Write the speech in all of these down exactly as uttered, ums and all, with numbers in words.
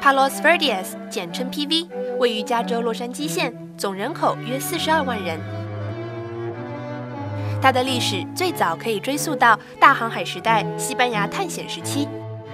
Palos Verdes 简称 P V， 位于加州洛杉矶县，总人口约四十二万人。它的历史最早可以追溯到大航海时代西班牙探险时期。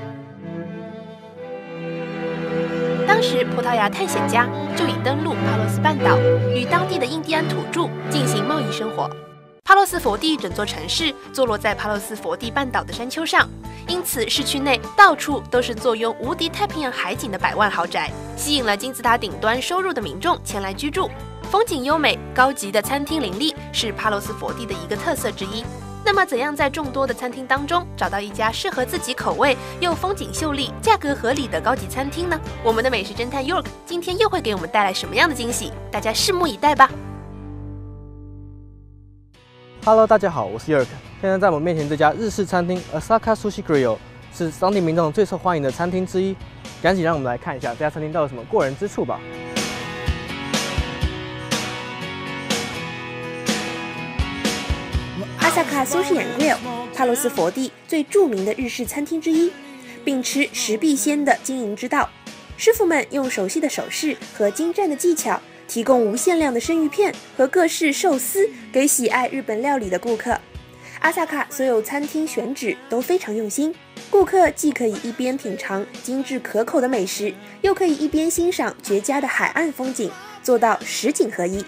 当时葡萄牙探险家就以登陆帕洛斯半岛，与当地的印第安土著进行贸易生活。帕洛斯佛地整座城市坐落在帕洛斯佛地半岛的山丘上，因此市区内到处都是坐拥无敌太平洋海景的百万豪宅，吸引了金字塔顶端收入的民众前来居住。风景优美、高级的餐厅林立是帕洛斯佛地的一个特色之一。那么，怎样在众多的餐厅当中找到一家适合自己口味又风景秀丽、价格合理的高级餐厅呢？我们的美食侦探 York 今天又会给我们带来什么样的惊喜？大家拭目以待吧。 Hello， 大家好，我是 York。现在在我们面前这家日式餐厅 Asaka Sushi Grill 是当地民众最受欢迎的餐厅之一。赶紧让我们来看一下这家餐厅到底有什么过人之处吧。 Asaka Sushi and Grill， 帕洛斯佛地最著名的日式餐厅之一，秉持食必先的经营之道。师傅们用熟悉的手势和精湛的技巧，提供无限量的生鱼片和各式寿司给喜爱日本料理的顾客。阿萨卡所有餐厅选址都非常用心，顾客既可以一边品尝精致可口的美食，又可以一边欣赏绝佳的海岸风景，做到实景合一。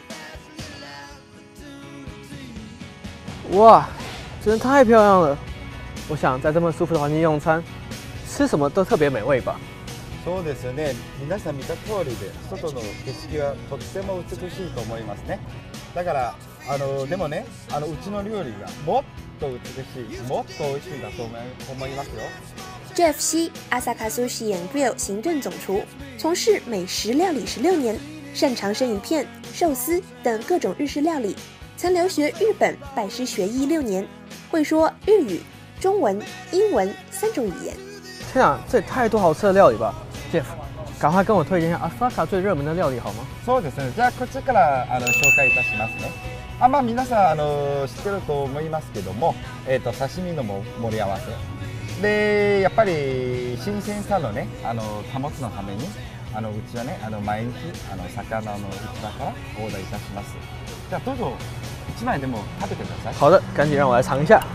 哇，真的太漂亮了！我想在这么舒服的环境用餐，吃什么都特别美味吧。 そうですね。皆さん見た通りで、外の景色はとっても美しいと思いますね。だからあのでもね、あのうちの料理がもっと美しい、もっと美味しいんだと思い思いますよ。 Jeff 西 Asaka Sushi and Grill 行政总厨，从事美食料理十六年，擅长生鱼片、寿司等各种日式料理。曾留学日本，拜师学艺六年，会说日语、中文、英文三种语言。 天啊，这也太多好吃的料理吧 ！Jeff， 赶快跟我推荐一下阿萨卡最热门的料理好吗？ そうですね。じゃあこっちからあの紹介いたしますね。あまあ皆さんあの知ってると思いますけども、えっと刺身のも盛り合わせでやっぱり新鮮さのねあの保つのためにあのうちはねあの毎日あの魚の市場からオーダーいたします。じゃあどうぞ一枚でも食べてください。 好的，赶紧让我来尝一下。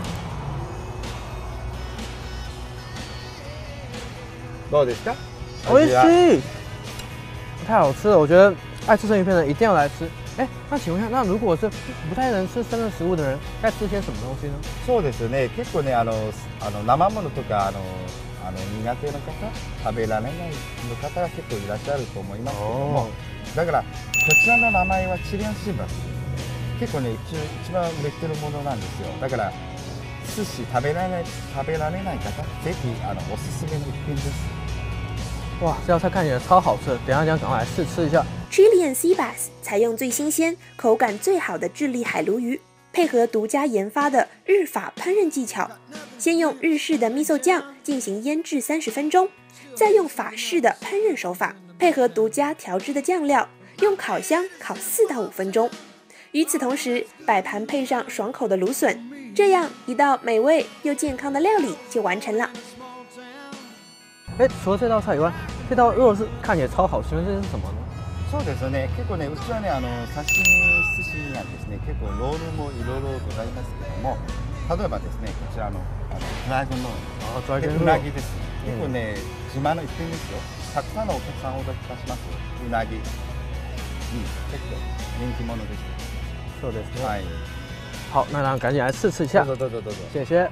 どうですか？ 美味しい，太好吃了！我觉得爱吃生鱼片的一定要来吃。哎，那请问一下，那如果是不太能吃生的食物的人，该吃些什么东西呢？ そうですね。結構ねあのあの生ものとかあのあの苦手な方、食べられないの方が結構いらっしゃると思いますけども、だからこちらの名前はチリアンシーバス。結構ね一一番売れてるものなんですよ。だから寿司食べられない食べられない方、ぜひあのおすすめの一品です。 哇，这道菜看起来超好吃的，等一下想赶快来试吃一下。 Chilean Sea Bass 采用最新鲜、口感最好的智利海鲈鱼，配合独家研发的日法烹饪技巧，先用日式的 miso 酱进行腌制三十分钟，再用法式的烹饪手法，配合独家调制的酱料，用烤箱烤四到五分钟。与此同时，摆盘配上爽口的芦笋，这样一道美味又健康的料理就完成了。 哎，除了这道菜以外，这道肉是看起来超好吃，这是什么呢？ そうですね。結構ねうちはねあの刺身寿司がですね結構ロールもいろいろございますけども、例えばですねこちらのあのフラグのあドラゴンうなぎです。結構ね自慢の一品ですよ。たくさんのお客さんをお出しいたしますうなぎ。うん、結構人気者です。 そうですね。 はい。 好，那让赶紧来试吃一下。 どうぞどうぞどうぞ。 谢谢。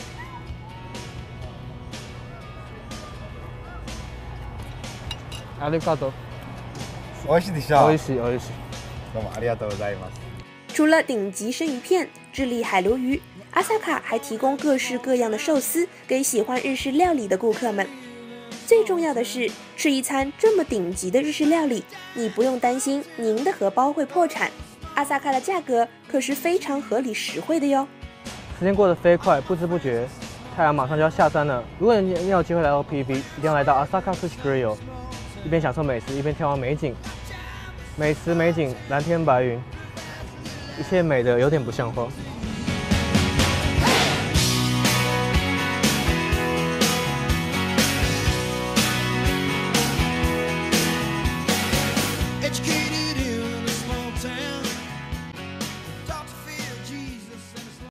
ありがとう。 美味しいでしょ。 美味しい美味しい。 どうもありがとうございます。 除了顶级生鱼片、智利海鲈鱼，阿萨卡还提供各式各样的寿司给喜欢日式料理的顾客们。最重要的是，吃一餐这么顶级的日式料理，你不用担心您的荷包会破产。阿萨卡的价格可是非常合理实惠的哟。 时间过得飞快，不知不觉，太阳马上就要下山了。如果你有机会来到 P V， 一定要来到 Asaka Sushi Grill， 一边享受美食，一边眺望美景。美食美景，蓝天白云，一切美的有点不像话。